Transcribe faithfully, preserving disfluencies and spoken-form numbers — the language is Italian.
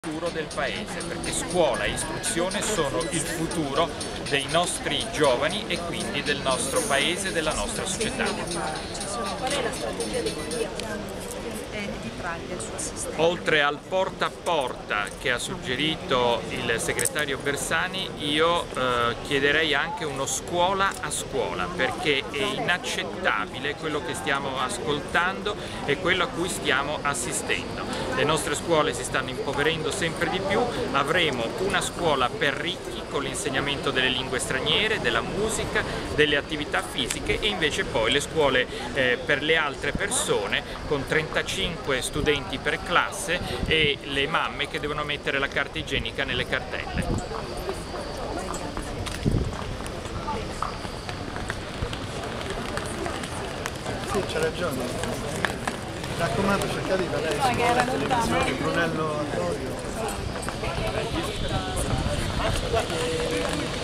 Futuro del paese, perché scuola e istruzione sono il futuro dei nostri giovani e quindi del nostro paese e della nostra società. Qual è la strategia di di Praglia, il suo assistente? Oltre al porta a porta che ha suggerito il segretario Bersani, io eh, chiederei anche uno scuola a scuola, perché è inaccettabile quello che stiamo ascoltando e quello a cui stiamo assistendo. Le nostre scuole si stanno impoverendo sempre di più, avremo una scuola per ricchi con l'insegnamento delle lingue straniere, della musica, delle attività fisiche e invece poi le scuole eh, per le altre persone con trentacinque studenti per classe e le mamme che devono mettere la carta igienica nelle cartelle. Sì, c'ha ragione. Mi raccomando, cercate di parlare su televisione, Brunello Antonio.